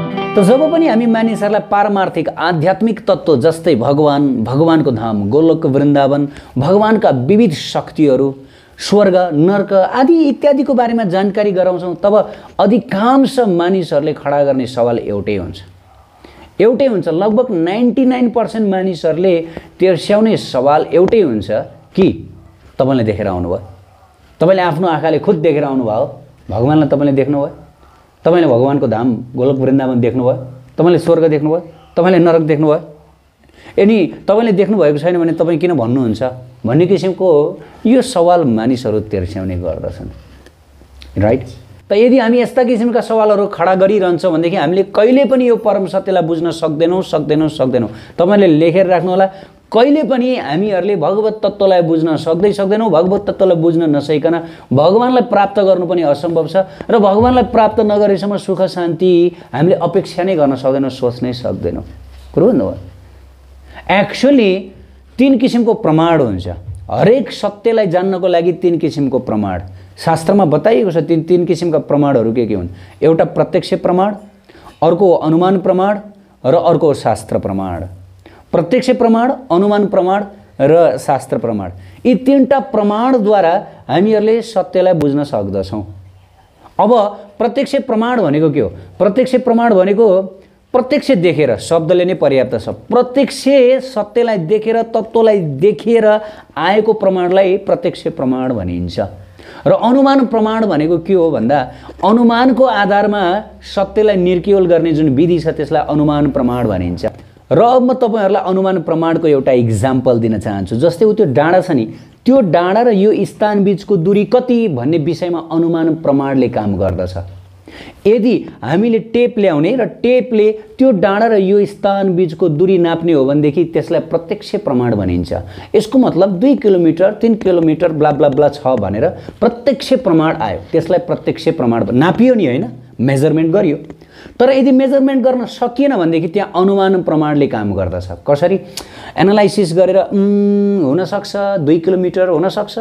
त जब पनि हामी मानिसहरूलाई पारमार्थिक आध्यात्मिक तत्त्व जस्तै भगवान, भगवानको धाम, गोलोक वृन्दावन, भगवानका विविध शक्तिहरू, स्वर्ग, नर्क आदि इत्यादिको बारेमा जानकारी गराउँछौँ, तब अधिकांश मानिसहरूले खडा गर्ने सवाल एउटै हुन्छ। लगभग 99% मानिसहरूले तेर्स्याउने सवाल एउटै हुन्छ कि तपाईँले देखेर आउनुभयो, तपाईँले आफ्नो आँखाले खुद देखेर आउनुभयो, भगवानलाई तपाईँले देख्नुभयो, तपाईँले भगवानको धाम गोलोक वृन्दावन देख्नुभयो, तपाईँले स्वर्ग देख्नुभयो, तपाईँले नरक देख्नुभयो। यदि तपाईँले देख्नुभएको छैन भने तपाईँ किन भन्नुहुन्छ भन्ने किसिमको यो सवाल मानिसहरू तेर्स्याउने गर्दछन्, राइट? त यदि हामी यस्ता किसिमका सवालहरू खडा गरिरहन्छौँ भनेदेखि हामीले कहिले पनि यो परम सत्यलाई बुझ्न सक्दैनौँ। तपाईँले लेखेर राख्नुहोला, कहिले पनि हामीहरूले भगवत तत्त्वलाई बुझ्न सक्दैनौँ। भगवत तत्त्वलाई बुझ्न नसकिकन भगवानलाई प्राप्त गर्नु पनि असम्भव छ र भगवानलाई प्राप्त नगरेसम्म सुख शान्ति हामीले अपेक्षा नै गर्न सक्दैनौँ, सोच्नै सक्दैनौँ। कुरो भन्नुभयो। एक्चुअली 3 किसिमको प्रमाण हुन्छ। हरेक सत्यलाई जान्नको लागि 3 किसिमको प्रमाण शास्त्रमा बताइएको छ। 3 किसिमका प्रमाणहरू के हुन्? एउटा प्रत्यक्ष प्रमाण, अर्को अनुमान प्रमाण र अर्को शास्त्र प्रमाण। प्रत्यक्ष प्रमाण, अनुमान प्रमाण र शास्त्र प्रमाण, यी 3टा प्रमाणद्वारा हामीहरूले सत्यलाई बुझ्न सक्दछौँ। अब प्रत्यक्ष प्रमाण भनेको के हो? प्रत्यक्ष प्रमाण भनेको प्रत्यक्ष देखेर, शब्दले नै पर्याप्त छ। प्रत्यक्ष सत्यलाई देखेर, तत्त्वलाई देखेर आएको प्रमाणलाई प्रत्यक्ष प्रमाण भनिन्छ। र अनुमान प्रमाण भनेको के हो भन्दा अनुमानको आधारमा सत्यलाई निर्कियोल गर्ने जुन विधि छ त्यसलाई अनुमान प्रमाण भनिन्छ। र अब म तपाईहरुलाई अनुमान प्रमाणको एउटा इक्जाम्पल दिन चाहन्छु। जस्तै त्यो डाँडा छ नि, त्यो डाँडा र यो स्थान बीचको दूरी कति भन्ने विषयमा अनुमान प्रमाणले काम गर्दछ। यदि हामीले टेप ल्याउने र टेपले त्यो डाँडा र यो स्थान बीचको दूरी नाप्ने हो भनेदेखि त्यसलाई प्रत्यक्ष प्रमाण भनिन्छ। यसको मतलब 2 kilometre 3 kilometre blah blah blah छ भनेर प्रत्यक्ष प्रमाण आयो, त्यसलाई प्रत्यक्ष प्रमाण नापियो नि, हैन, मेजरमेन्ट गरियो। तर यदि मेजरमेन्ट गर्न सकिएन भनेदेखि त्यहाँ अनुमान प्रमाणले काम गर्दछ। कसरी? एनालाइसिस गरेर हुन सक्छ 2 किलोमिटर, हुन सक्छ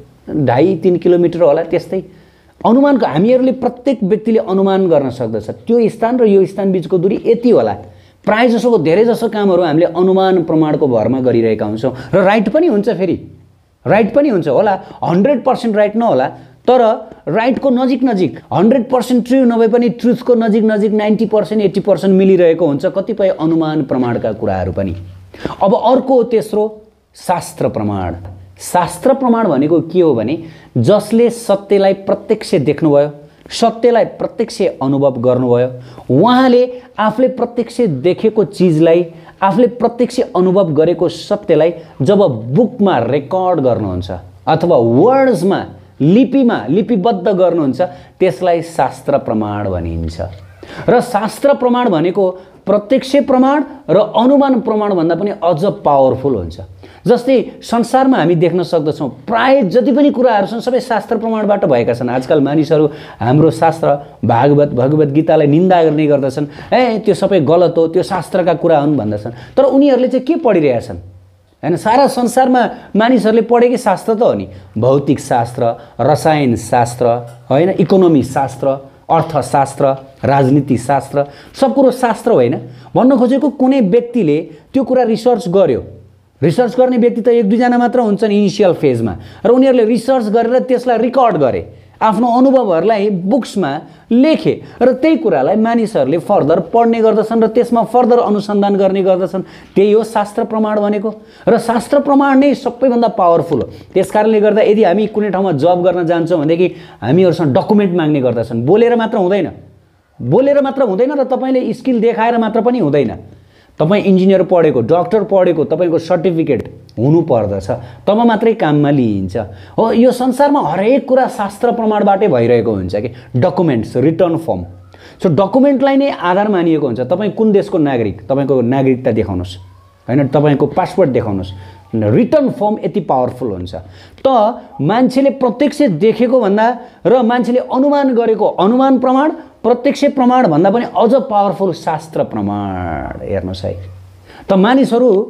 2.5-3 किलोमिटर होला, त्यस्तै अनुमानको हामीहरूले प्रत्येक व्यक्तिले अनुमान गर्न सक्दछ त्यो स्थान र यो स्थान बीचको दूरी यति होला। प्राय जसोको धेरै जसो कामहरू हामीले अनुमान प्रमाणको भरमा गरिरहेका हुन्छौँ र राइट पनि हुन्छ। फेरि राइट पनि हुन्छ होला, 100% राइट नहोला, तर राइटको नजिक 100% ट्रु नभए पनि ट्रुथको नजिक 90% 80% मिलिरहेको हुन्छ कतिपय अनुमान प्रमाणका कुराहरू पनि। अब अर्को तेस्रो शास्त्र प्रमाण। शास्त्र प्रमाण भनेको के हो भने जसले सत्यलाई प्रत्यक्ष देख्नुभयो, सत्यलाई प्रत्यक्ष अनुभव गर्नुभयो, उहाँले आफूले प्रत्यक्ष देखेको चिजलाई, आफूले प्रत्यक्ष अनुभव गरेको सत्यलाई जब बुकमा रेकर्ड गर्नुहुन्छ अथवा वर्ड्समा, लिपिमा लिपिबद्ध गर्नुहुन्छ त्यसलाई शास्त्र प्रमाण भनिन्छ। र शास्त्र प्रमाण भनेको प्रत्यक्ष प्रमाण र अनुमान प्रमाण भन्दा पनि अझ पावरफुल हुन्छ। जस्तै संसारमा हामी देख्न सक्दछौँ प्राय जति पनि कुराहरू छन् सबै शास्त्र प्रमाणबाट भएका छन्। आजकल मानिसहरू हाम्रो शास्त्र भगवत गीतालाई निन्दा गर्ने गर्दछन्। त्यो सबै गलत हो, त्यो शास्त्रका कुरा हुन् भन्दछन्। तर उनीहरूले चाहिँ के पढिरहेछन्? हैन, सारा संसारमा मानिसहरूले पढेकै शास्त्र त हो नि, भौतिक शास्त्र, रसायन शास्त्र, हैन, इकोनोमी शास्त्र, अर्थशास्त्र, राजनीति शास्त्र, सब कुरो शास्त्र होइन। भन्न खोजेको कुनै व्यक्तिले त्यो कुरा रिसर्च गर्यो, रिसर्च गर्ने व्यक्ति त 1-2 जना मात्र हुन्छन् इनिसियल फेजमा, र उनीहरूले रिसर्च गरेर त्यसलाई रेकर्ड गरे, आफ्नो अनुभवहरूलाई बुक्समा लेखे र त्यही कुरालाई मानिसहरूले फर्दर पढ्ने गर्दछन् र त्यसमा फर्दर अनुसन्धान गर्ने गर्दछन्। त्यही हो शास्त्र प्रमाण भनेको। र शास्त्र प्रमाण नै सबैभन्दा पावरफुल हो। त्यसकारणले गर्दा यदि हामी कुनै ठाउँमा जब गर्न जान्छौँ भनेदेखि हामीहरूसँग डकुमेन्ट माग्ने गर्दछन्। बोलेर मात्र हुँदैन र तपाईँले स्किल देखाएर मात्र पनि हुँदैन। तपाईँ इन्जिनियर पढेको, डक्टर पढेको, तपाईँको सर्टिफिकेट हुनुपर्दछ, तब मात्रै काममा लिइन्छ। हो, यो संसारमा हरेक कुरा शास्त्र प्रमाणबाटै भइरहेको हुन्छ कि डकुमेन्ट्स, रिटर्न फर्म। सो डकुमेन्टलाई नै आधार मानिएको हुन्छ। तपाईँ कुन देशको नागरिक, तपाईँको नागरिकता देखाउनुहोस्, हैन, तपाईँको पासपोर्ट देखाउनुहोस्। रिटर्न फर्म यति पावरफुल हुन्छ। त मान्छेले प्रत्यक्ष देखेको भन्दा र मान्छेले अनुमान गरेको अनुमान प्रमाण, प्रत्यक्ष प्रमाण भन्दा पनि अझ पावरफुल शास्त्र प्रमाण। हेर्नुहोस् है, त मानिसहरू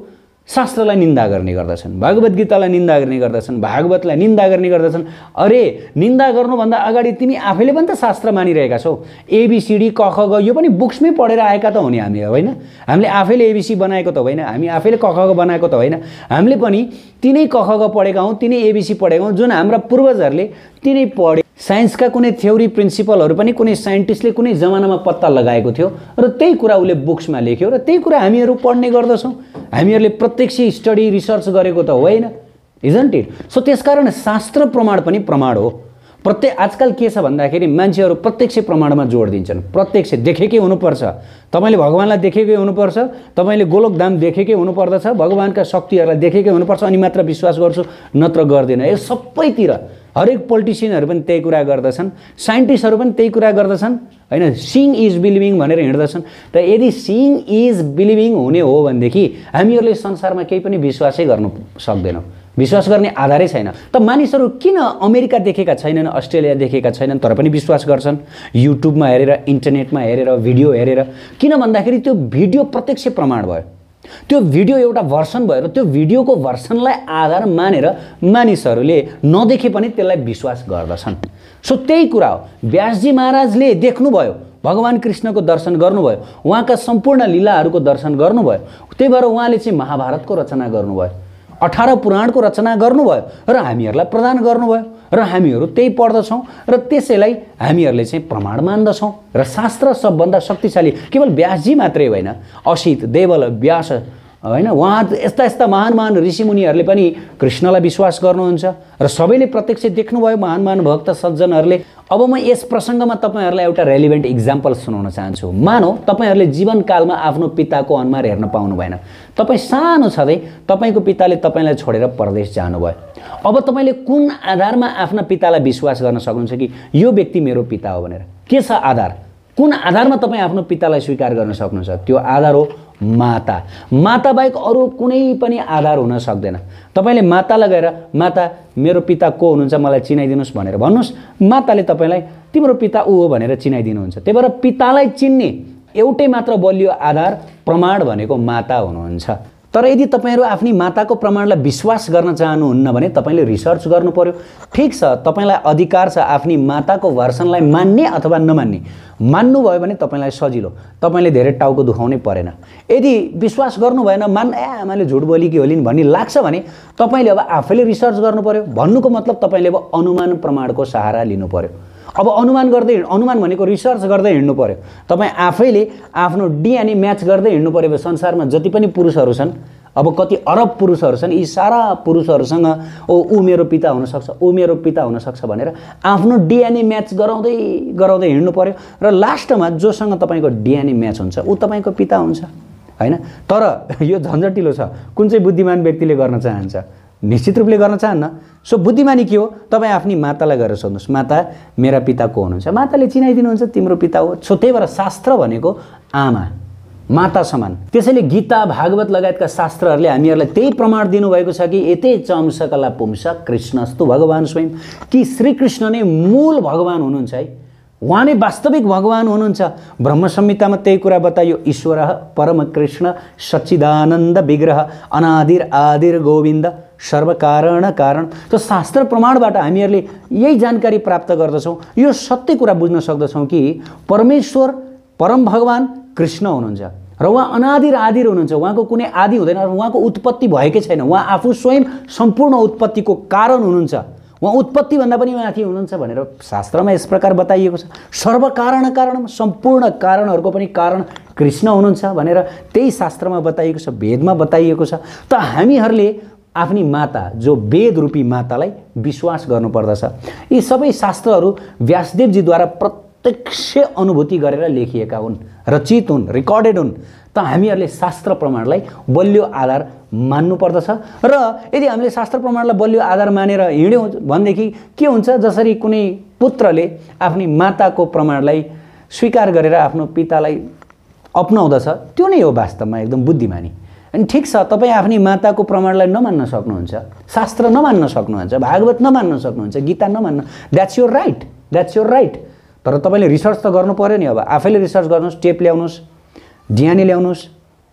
शास्त्रलाई निन्दा गर्ने गर्दछन्, भगवत गीतालाई निन्दा गर्ने गर्दछन्, भागवतलाई निन्दा गर्ने गर्दछन्। अरे निन्दा गर्नुभन्दा अगाडि तिमी आफैले पनि त शास्त्र मानिरहेका छौ। एबिसिडी क ख ग यो पनि बुक्समै पढेर आएका त हो नि हामी, होइन? हामीले आफैले एबिसी बनाएको त होइन, हामी आफैले क ख ग बनाएको त होइन। हामीले पनि तिनै क ख ग पढेका हौँ, तिनै एबिसी पढेका हौँ, जुन हाम्रा पूर्वजहरूले तिनै पढे। साइन्सका कुनै थ्योरी प्रिन्सिपलहरू पनि कुनै साइन्टिस्टले कुनै जमानामा पत्ता लगाएको थियो र त्यही कुरा उसले बुक्समा लेख्यो र त्यही कुरा हामीहरू पढ्ने गर्दछौँ। हामीहरूले प्रत्यक्ष स्टडी रिसर्च गरेको त होइन, इजन्ट इट? सो त्यसकारण शास्त्र प्रमाण पनि प्रमाण हो। आजकल के छ भन्दाखेरि मान्छेहरू प्रत्यक्ष प्रमाणमा जोड दिन्छन्। प्रत्यक्ष देखेकै हुनुपर्छ, तपाईँले भगवान्लाई देखेकै हुनुपर्छ, तपाईँले गोलोकधाम देखेकै हुनुपर्दछ, भगवान्का शक्तिहरूलाई देखेकै हुनुपर्छ, अनि मात्र विश्वास गर्छु, नत्र गर्दैन। यो सबैतिर हरेक पोलिटिसियनहरू पनि त्यही कुरा गर्दछन्, साइन्टिस्टहरू पनि त्यही कुरा गर्दछन्, होइन? सिइङ इज बिलिभिङ भनेर हिँड्दछन्। त यदि सिइङ इज बिलिभिङ हुने हो भनेदेखि हामीहरूले संसारमा केही पनि विश्वासै गर्नु सक्दैनौँ, विश्वास गर्ने आधारै छैन। त मानिसहरू किन अमेरिका देखेका छैनन्, अस्ट्रेलिया देखेका छैनन्, तर पनि विश्वास गर्छन्? युट्युबमा हेरेर, इन्टरनेटमा हेरेर, भिडियो हेरेर। किन भन्दाखेरि त्यो भिडियो प्रत्यक्ष प्रमाण भयो, त्यो भिडियो एउटा भर्सन भयो र त्यो भिडियोको भर्सनलाई आधार मानेर मानिसहरूले नदेखे पनि त्यसलाई विश्वास गर्दछन्। सो त्यही कुरा हो। व्यासजी महाराजले देख्नुभयो, भगवान कृष्णको दर्शन गर्नुभयो, उहाँका सम्पूर्ण लीलाहरूको दर्शन गर्नुभयो, त्यही भएर उहाँले चाहिँ महाभारतको रचना गर्नुभयो, 18 पुराणको रचना गर्नुभयो र हामीहरूलाई प्रदान गर्नुभयो र हामीहरू त्यही पढ्दछौँ र त्यसैलाई हामीहरूले चाहिँ प्रमाण मान्दछौँ। र शास्त्र सबभन्दा शक्तिशाली केवल व्यासजी मात्रै होइन, असित, देवल, व्यास, होइन? उहाँ यस्ता यस्ता महान महान ऋषिमुनिहरूले पनि कृष्णलाई विश्वास गर्नुहुन्छ र सबैले प्रत्यक्ष देख्नुभयो, महान महान भक्त सज्जनहरूले। अब म यस प्रसङ्गमा तपाईँहरूलाई एउटा रेलिभेन्ट इक्जाम्पल सुनाउन चाहन्छु। मानौ तपाईँहरूले जीवनकालमा आफ्नो पिताको अनुहार हेर्न पाउनु भएन। तपाईँ सानो छँदै तपाईँको पिताले तपाईँलाई छोडेर परदेश जानुभयो। अब तपाईँले कुन आधारमा आफ्ना पितालाई विश्वास गर्न सक्नुहुन्छ कि यो व्यक्ति मेरो पिता हो भनेर? के छ आधार? कुन आधारमा तपाईँ आफ्नो पितालाई स्वीकार गर्न सक्नुहुन्छ? त्यो आधार हो माता। माता बाहेक अरू कुनै पनि आधार हुन सक्दैन। तपाईँले मातालाई गएर माता मेरो पिता को हुनुहुन्छ मलाई चिनाइदिनुहोस् भनेर भन्नुहोस्, माताले तपाईँलाई तिम्रो पिता ऊ हो भनेर चिनाइदिनुहुन्छ। त्यही भएर पितालाई चिन्ने एउटै मात्र बलियो आधार प्रमाण भनेको माता हुनुहुन्छ। तर यदि तपाईँहरू आफ्नी माताको प्रमाणलाई विश्वास गर्न चाहनुहुन्न भने तपाईँले रिसर्च गर्नु पर्यो। ठिक छ, तपाईँलाई अधिकार छ आफ्नी माताको भर्सनलाई मान्ने अथवा नमान्ने। मान्नुभयो भने तपाईँलाई सजिलो, तपाईँले धेरै टाउको दुखाउनै परेन। यदि विश्वास गर्नु भएन, आमाले झुट बोली कि होलिन् भन्ने लाग्छ भने तपाईँले अब आफैले रिसर्च गर्नु पर्यो। भन्नुको मतलब तपाईँले अब अनुमान प्रमाणको सहारा लिनु पर्यो। अब अनुमान भनेको रिसर्च गर्दै हिँड्नु पर्यो। तपाईँ आफैले आफ्नो डिएनए म्याच गर्दै हिँड्नु पर्यो। संसारमा जति पनि पुरुषहरू छन्, अब कति अरब पुरुषहरू छन्, यी सारा पुरुषहरूसँग ऊ मेरो पिता हुनसक्छ, ऊ मेरो पिता हुनसक्छ भनेर आफ्नो डिएनए म्याच गराउँदै हिँड्नु पर्यो। र लास्टमा जोसँग तपाईँको डिएनए म्याच हुन्छ ऊ तपाईँको पिता हुन्छ, होइन? तर यो झन्झटिलो छ। कुन चाहिँ बुद्धिमान व्यक्तिले गर्न चाहन्छ? निश्चित रूपले गर्न चाहन्न। सो बुद्धिमानी के हो? तपाईँ आफ्नी मातालाई गएर सोध्नुहोस्, माता मेरा पिता को हुनुहुन्छ? माताले चिनाइदिनुहुन्छ तिम्रो पिता हो। सो त्यही भएर शास्त्र भनेको आमा, माता समान। त्यसैले गीता, भागवत लगायतका शास्त्रहरूले हामीहरूलाई त्यही प्रमाण दिनुभएको छ कि एते चम सकला पुंस कृष्णस्तु भगवान स्वयं, कि श्रीकृष्ण नै मूल भगवान हुनुहुन्छ है, उहाँ नै वास्तविक भगवान हुनुहुन्छ। ब्रह्म संहितामा त्यही कुरा बताइयो, ईश्वर परम कृष्ण सच्चिदानन्द विग्रह अनादिर आदिर गोविन्द सर्वकारण कारण। त शास्त्र प्रमाणबाट हामीहरूले यही जानकारी प्राप्त गर्दछौँ, यो सत्य कुरा बुझ्न सक्दछौँ कि परमेश्वर परम भगवान कृष्ण हुनुहुन्छ र उहाँ अनादिर आदिर हुनुहुन्छ। उहाँको कुनै आदि हुँदैन, उहाँको उत्पत्ति भएकै छैन। उहाँ आफू स्वयं सम्पूर्ण उत्पत्तिको कारण हुनुहुन्छ। उहाँ उत्पत्तिभन्दा पनि माथि हुनुहुन्छ भनेर शास्त्रमा यस प्रकार बताइएको छ। सर्वकारण कारण, सम्पूर्ण कारणहरूको पनि कारण कृष्ण हुनुहुन्छ भनेर त्यही शास्त्रमा बताइएको छ, वेदमा बताइएको छ। त हामीहरूले आफ्नी माता जो वेद रूपी मातालाई विश्वास गर्नुपर्दछ। यी सबै शास्त्रहरू व्यासदेवजीद्वारा प्रत्यक्ष अनुभूति गरेर लेखिएका हुन्, रचित हुन्, रेकर्डेड हुन्। त हामीहरूले शास्त्र प्रमाणलाई बलियो आधार मान्नुपर्दछ। र यदि हामीले शास्त्र प्रमाणलाई बलियो आधार मानेर हिँड्यौँ भनेदेखि के हुन्छ? जसरी कुनै पुत्रले आफ्नी माताको प्रमाणलाई स्वीकार गरेर आफ्नो पितालाई अपनाउँदछ, त्यो नै हो वास्तवमा एकदम बुद्धिमानी। अनि ठिक छ, तपाईँ आफ्नी माताको प्रमाणलाई नमान्न सक्नुहुन्छ, शास्त्र नमान्न सक्नुहुन्छ, भागवत नमान्न सक्नुहुन्छ, गीता नमान्न, that's your right, that's your right. तर तपाईँले रिसर्च त गर्नु पर्यो नि। अब आफैले रिसर्च गर्नुहोस्, टेप ल्याउनुहोस्, डिएनए ल्याउनुहोस्,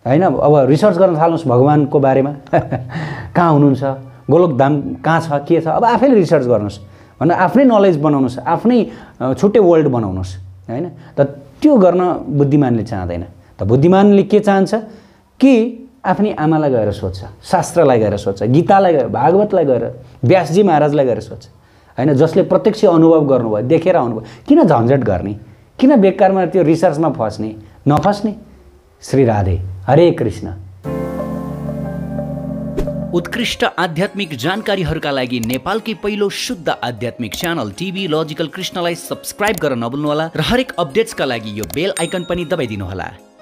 होइन। अब रिसर्च गर्न थाल्नुहोस् भगवानको बारेमा कहाँ हुनुहुन्छ, गोलोकधाम कहाँ छ, के छ, अब आफैले रिसर्च गर्नुहोस् भनेर आफ्नै नलेज बनाउनुहोस्, आफ्नै छुट्टै वर्ल्ड बनाउनुहोस् होइन। त त्यो गर्न बुद्धिमानले चाहँदैन। त बुद्धिमानले के चाहन्छ कि आफ्नै आमालाई गएर सोध्छ, शास्त्रलाई गएर सोध्छ, गीतालाई गएर, भागवतलाई गएर, व्यासजी महाराजलाई गएर सोध्छ होइन। जसले प्रत्यक्ष अनुभव गर्नुभयो, देखेर आउनुभयो। किन झन्झट गर्ने, किन बेकारमा त्यो रिसर्चमा फस्ने, नफस्ने। श्री राधे, हरे कृष्ण। उत्कृष्ट आध्यात्मिक जानकारीहरूका लागि नेपालकै पहिलो शुद्ध आध्यात्मिक च्यानल टिभी लजिकल कृष्णलाई सब्स्क्राइब गर्न नभुल्नुहोला र हरेक अपडेट्सका लागि यो बेल आइकन पनि दबाइदिनुहोला।